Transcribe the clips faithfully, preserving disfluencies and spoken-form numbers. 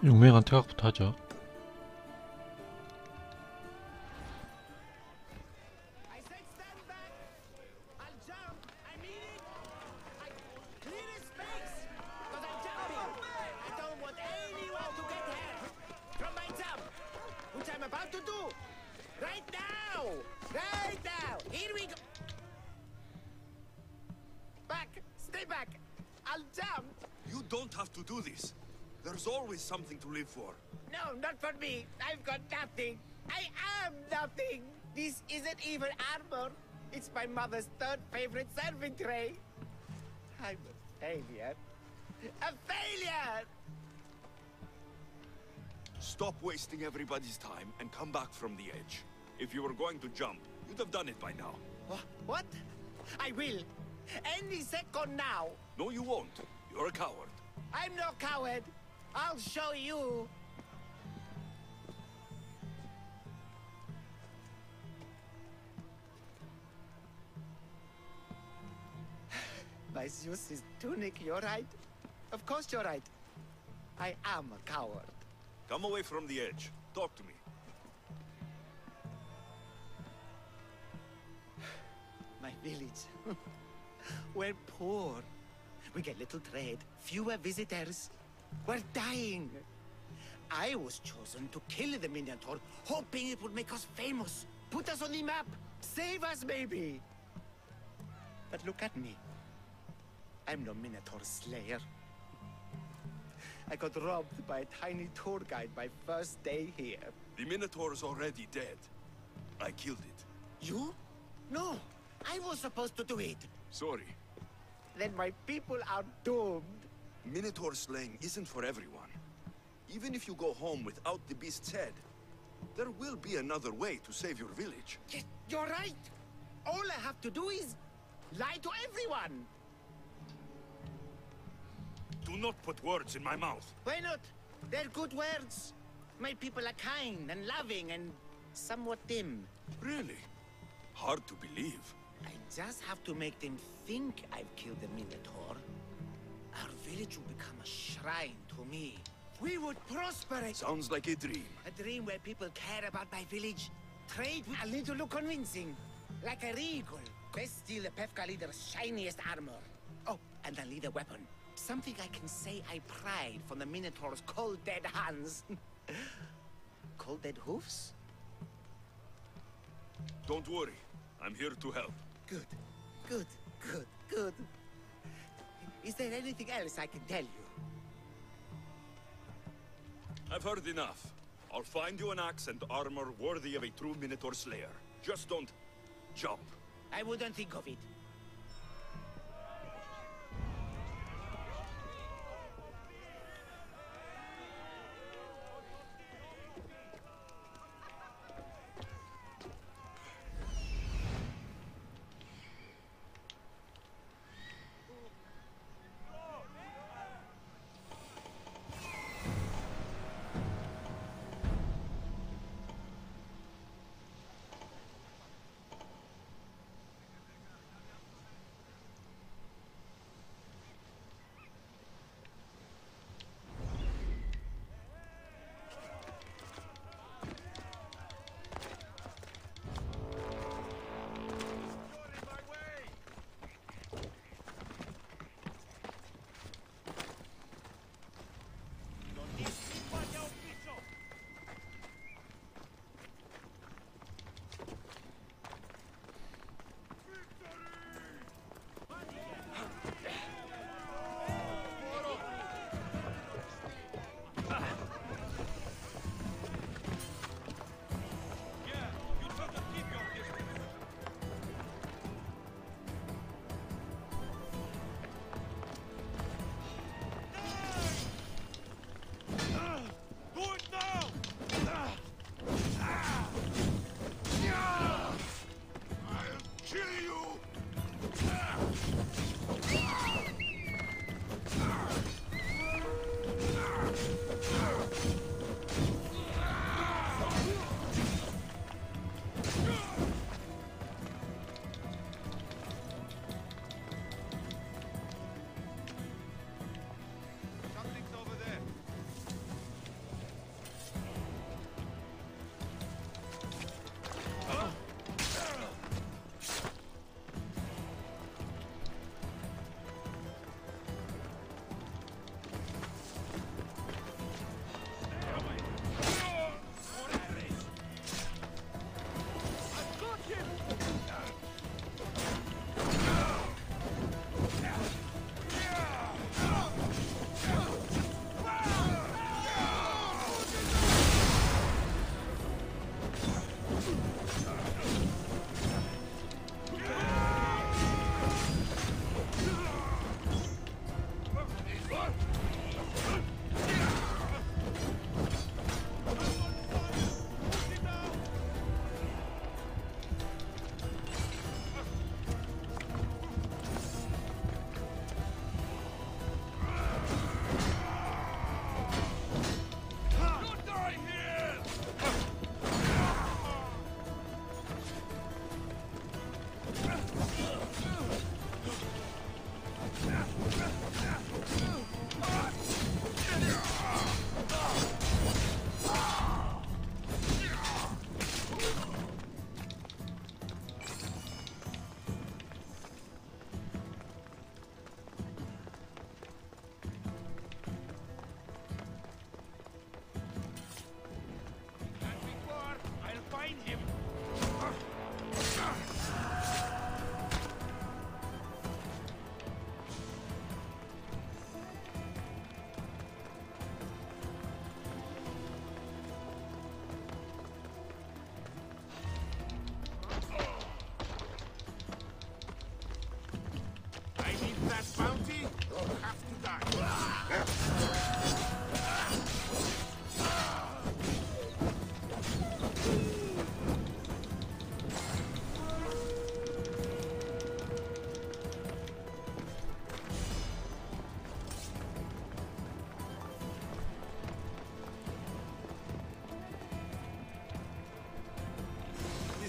용맹한 태각부터 하죠. I said stand back! I'll jump! I mean it! I clear his space! Because I'm jumping! I don't want anyone to get hurt from my jump! Which I'm about to do! Right now! Right now! Here we go! Back! Stay back! I'll jump! You don't have to do this. There's always something to live for. No, not for me. I've got nothing. I am nothing. This isn't even armor. It's my mother's third favorite serving tray. I'm a failure. A failure! Stop wasting everybody's time and come back from the edge. If you were going to jump, you'd have done it by now. Wha- What? I will. Any second now. No, you won't. You're a coward. I'm no coward. I'll show you. My Zeus's tunic, you're right. Of course you're right. I am a coward. Come away from the edge. Talk to me. My village. We're poor. We get little trade, fewer visitors. We're dying. I was chosen to kill the Minotaur, hoping it would make us famous. Put us on the map. Save us, maybe. But look at me. I'm no Minotaur slayer. I got robbed by a tiny tour guide my first day here. The Minotaur's already dead. I killed it. You? No, I was supposed to do it. Sorry. Then my people are doomed. Minotaur slaying isn't for everyone. Even if you go home without the beast's head, there will be another way to save your village. Yes, you're right. All I have to do is lie to everyone. Do not put words in my mouth. Why not? They're good words. My people are kind and loving and somewhat dim. Really? Hard to believe. I just have to make them think I've killed the Minotaur. Our village will become a shrine to me. We would prosper. It. Sounds like a dream. A dream where people care about my village. Trade with a little look convincing. Like a regal. Best steal the Pefka leader's shiniest armor. Oh, and a leader weapon. Something I can say I pried from the Minotaur's cold dead hands. Cold dead hoofs? Don't worry. I'm here to help. Good, good, good, good. Is there anything else I can tell you? I've heard enough. I'll find you an axe and armor worthy of a true Minotaur slayer. Just don't jump. I wouldn't think of it.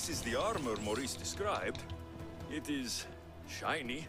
this is the armor Maurice described, it is shiny.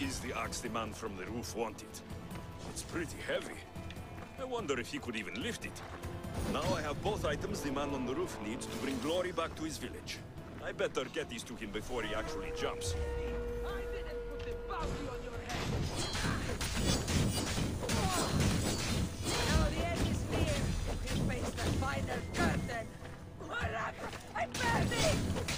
Is the axe the man from the roof wanted? It's pretty heavy. I wonder if he could even lift it. Now I have both items the man on the roof needs to bring glory back to his village. I better get these to him before he actually jumps. I didn't put the bounty on your head. Now the end is near. You face the final curtain. I'm burning!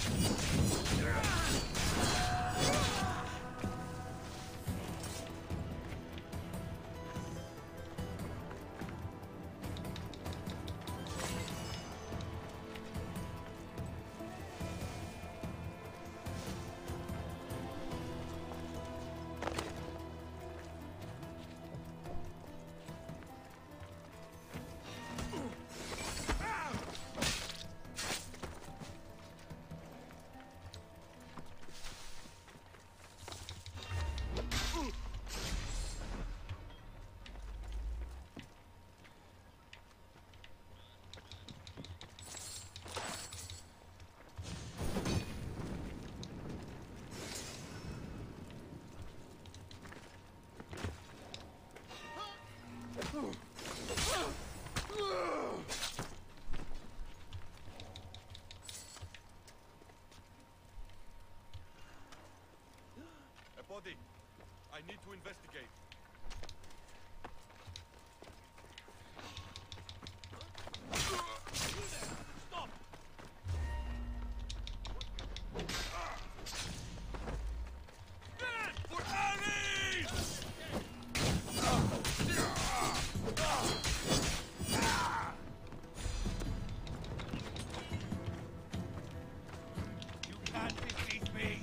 A body. I need to investigate. Stop! For Ares! You can't defeat me!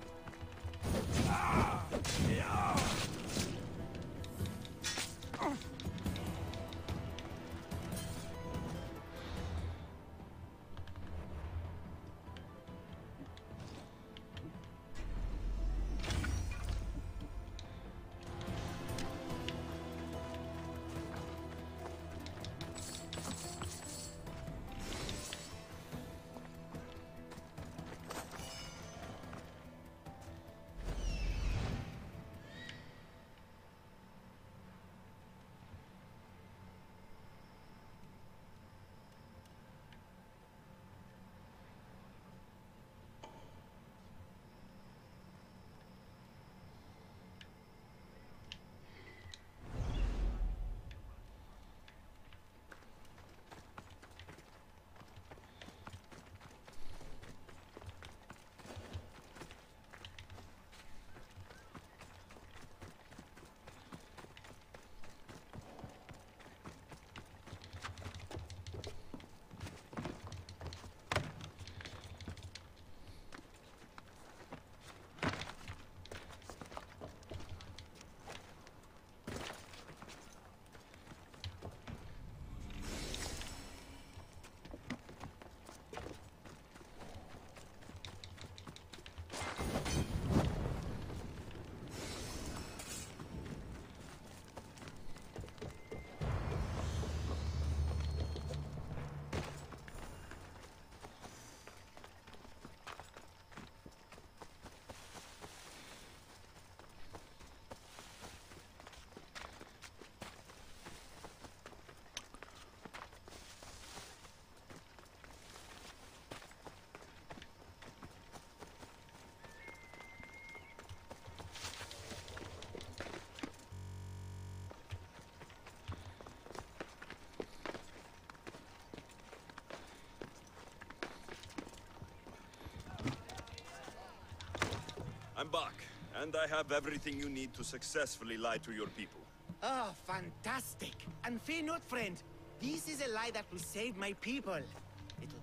I'm back, and I have everything you need to successfully lie to your people. Oh, fantastic. And fear not, friend. This is a lie that will save my people. It'll...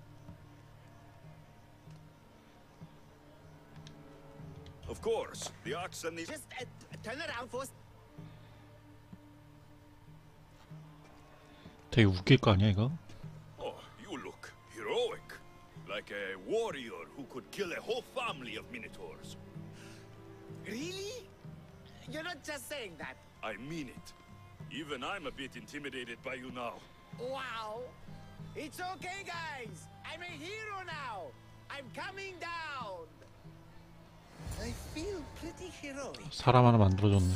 Of course, the axe and the... Just uh, turn around first. 되게 웃길 거 아니야 이거? Oh, you look heroic. Like a warrior who could kill a whole family of minotaurs. Really? You're not just saying that. I mean it. Even I'm a bit intimidated by you now. Wow. It's okay, guys. I'm a hero now. I'm coming down. I feel pretty heroic. 사람 하나 만들어줬네.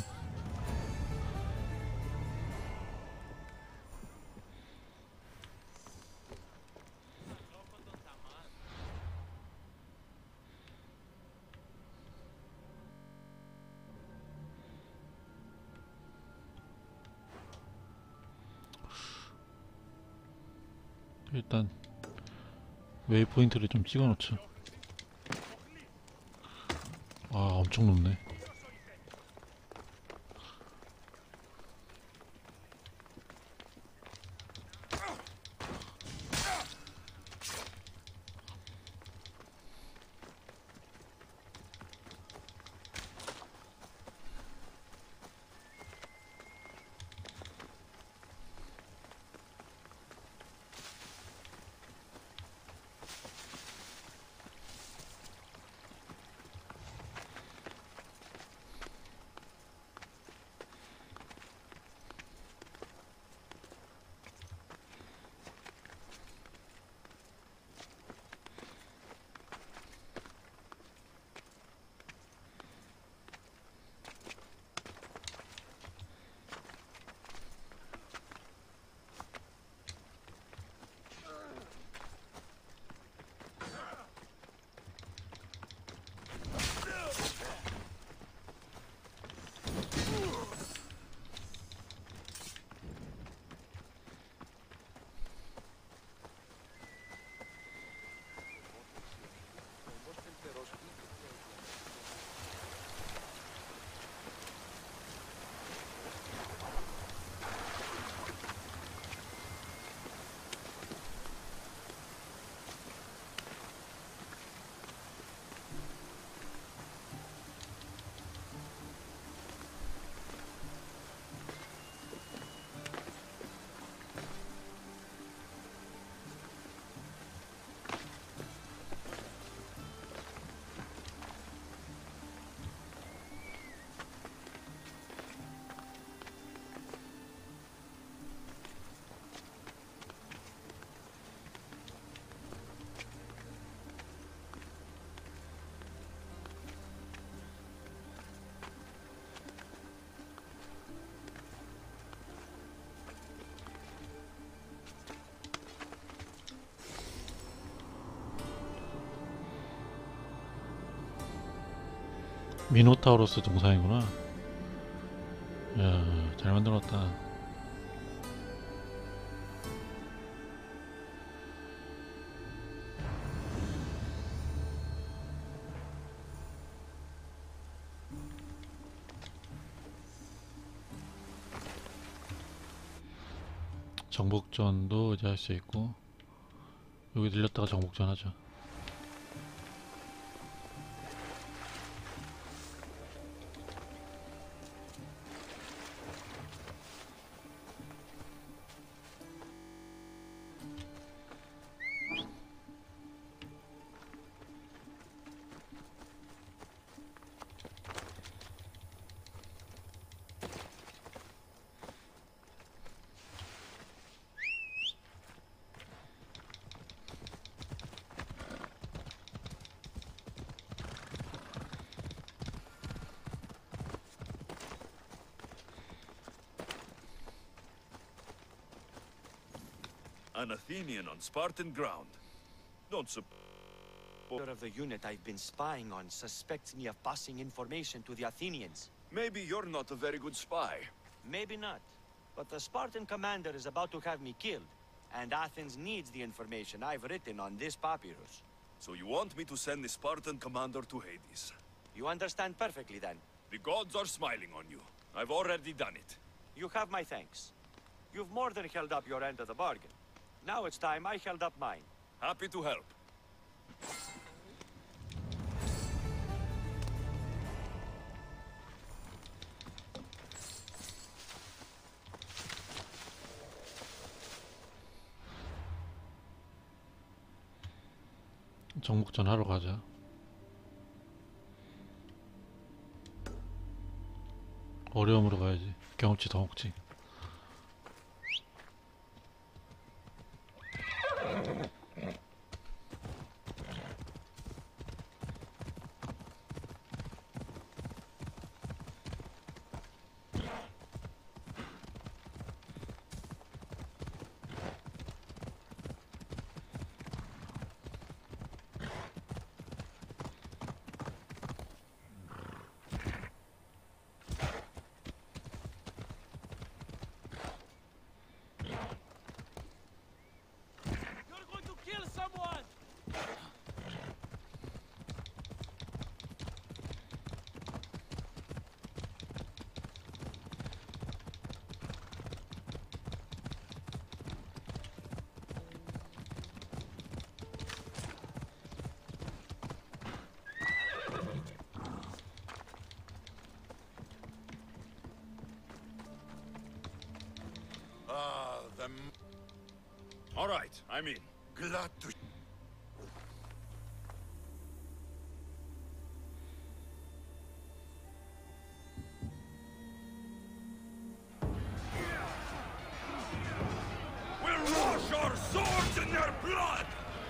일단 웨이포인트를 좀 찍어놓자. 아, 엄청 높네. 미노타우로스 동상이구나. 이야, 잘 만들었다. 정복전도 이제 할 수 있고, 여기 들렸다가 정복전 하자. An Athenian on Spartan ground. Don't suppose Leader of the unit I've been spying on suspects me of passing information to the Athenians. maybe you're not a very good spy. Maybe not. But the Spartan commander is about to have me killed, and Athens needs the information I've written on this papyrus. So you want me to send the Spartan commander to Hades? You understand perfectly then. The gods are smiling on you. I've already done it. You have my thanks. You've more than held up your end of the bargain. Now it's time I held up mine. Happy to help. 정복전 하러 가자. 어려움으로 가야지. 경험치 더 먹지. All right, I'm in. Glad to. We'll wash our swords in their blood!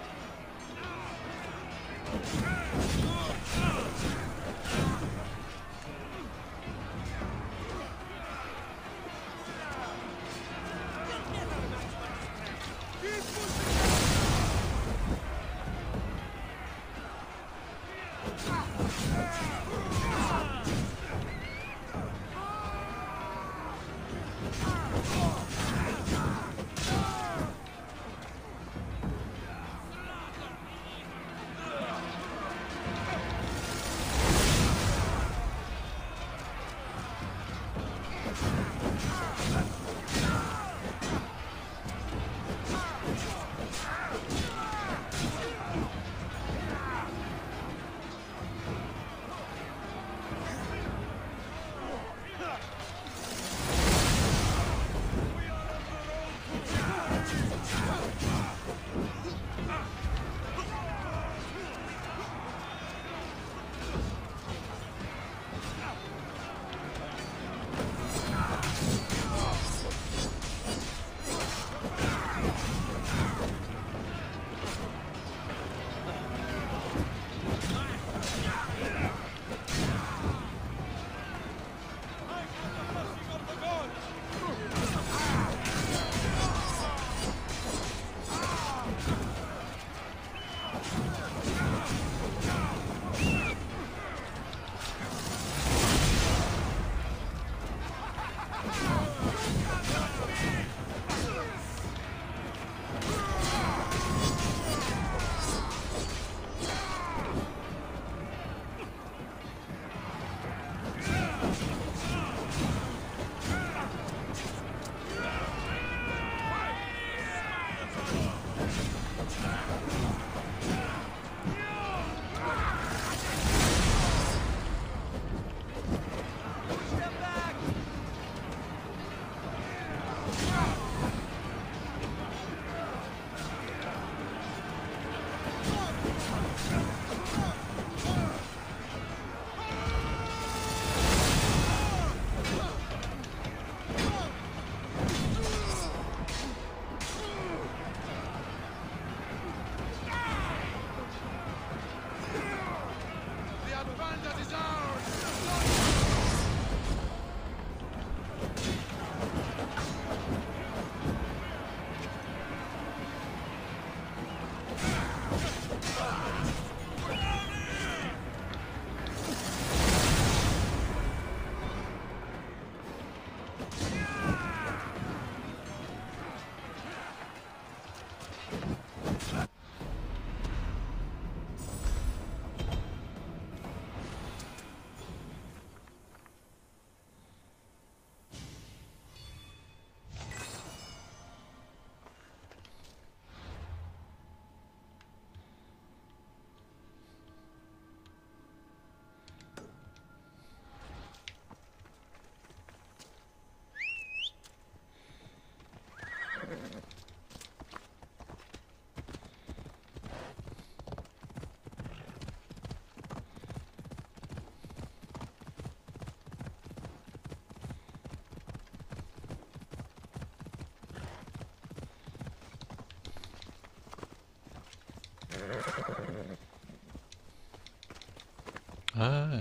아,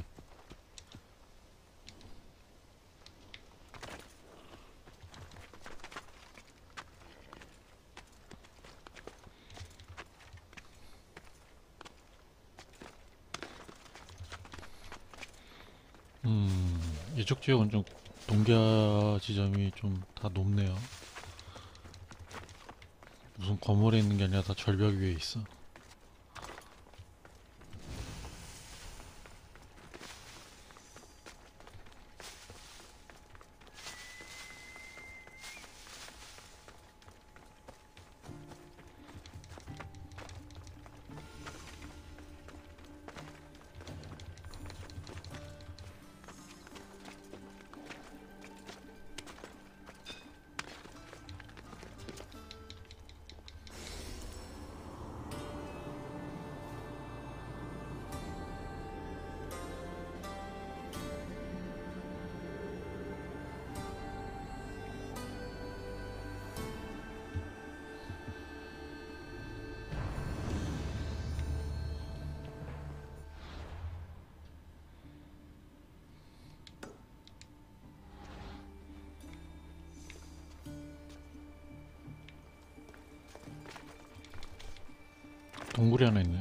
음, 이쪽 지역은 좀 동기화 지점이 좀 다 높네요. 무슨 건물에 있는 게 아니라 다 절벽 위에 있어. 동굴이 하나 있네요.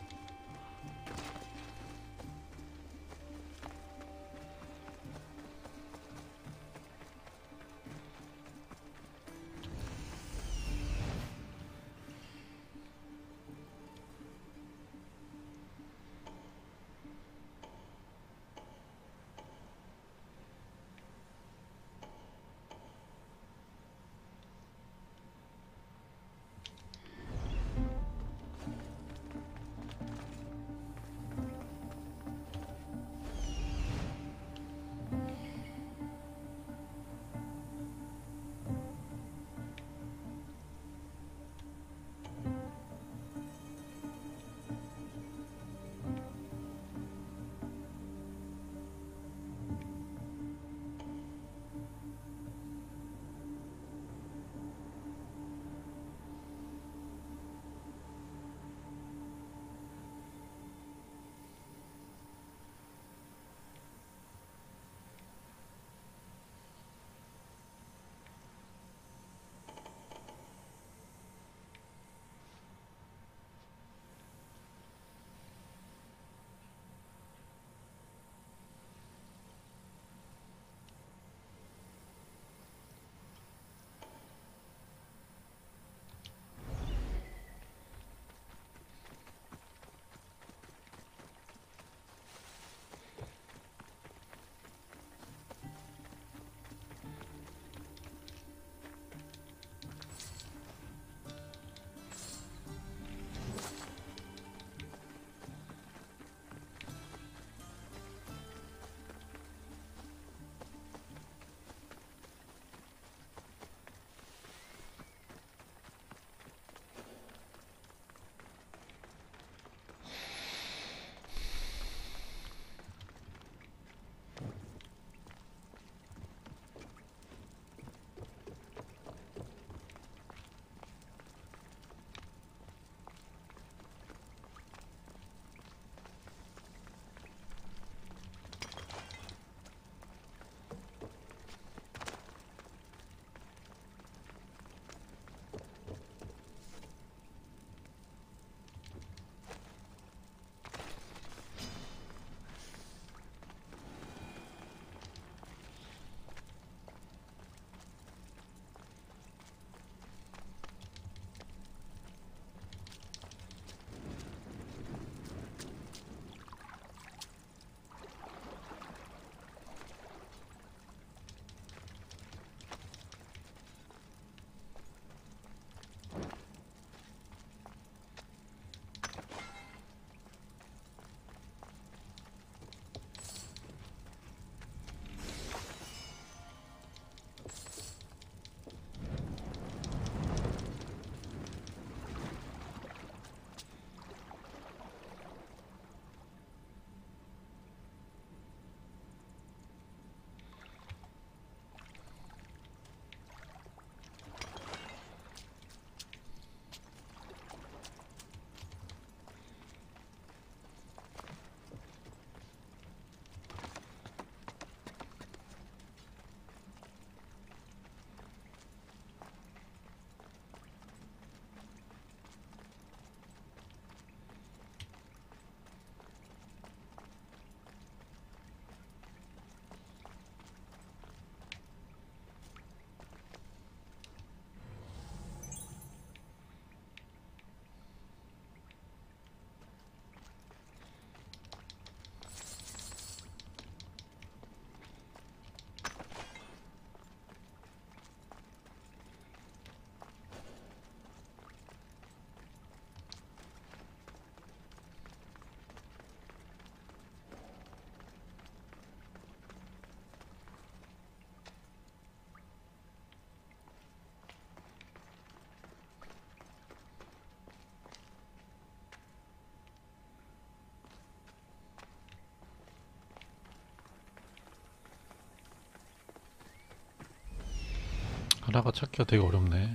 하나가 찾기가 되게 어렵네.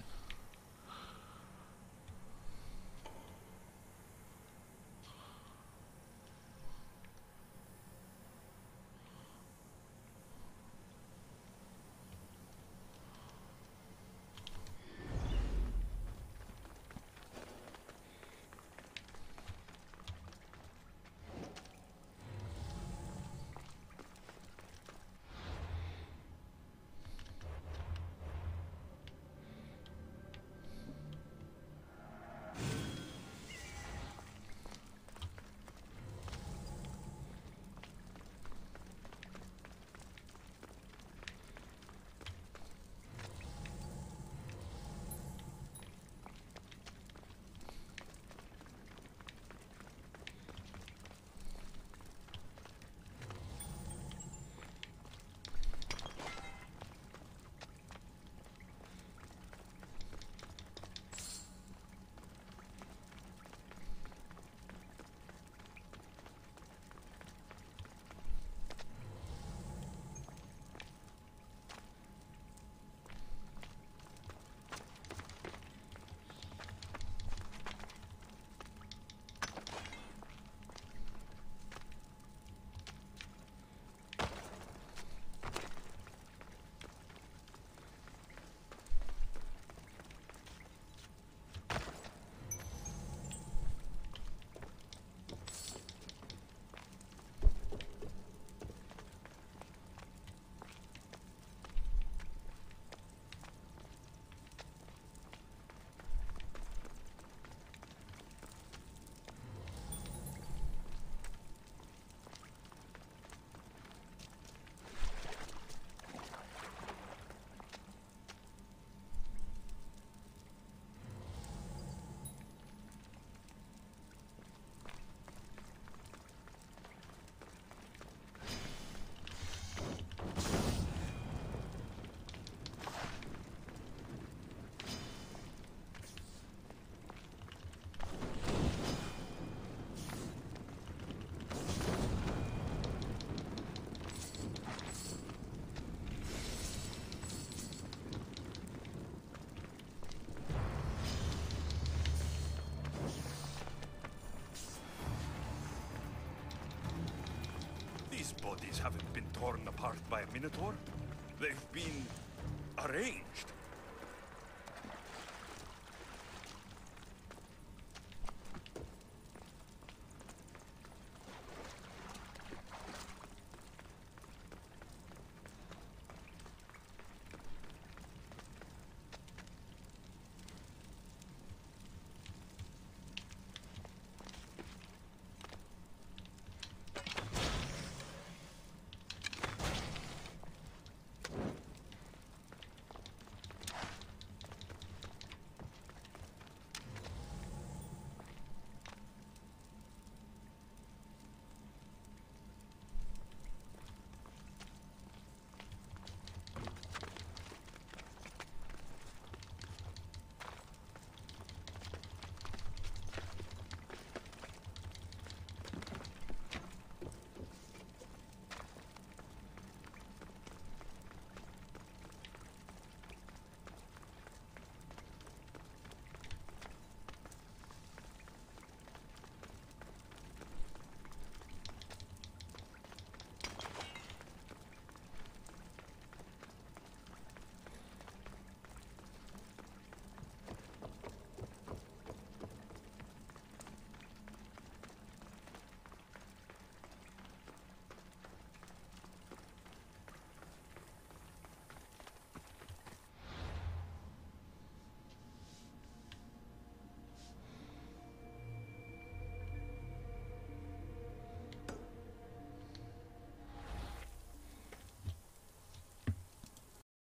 haven't been torn apart by a minotaur. They've been arranged.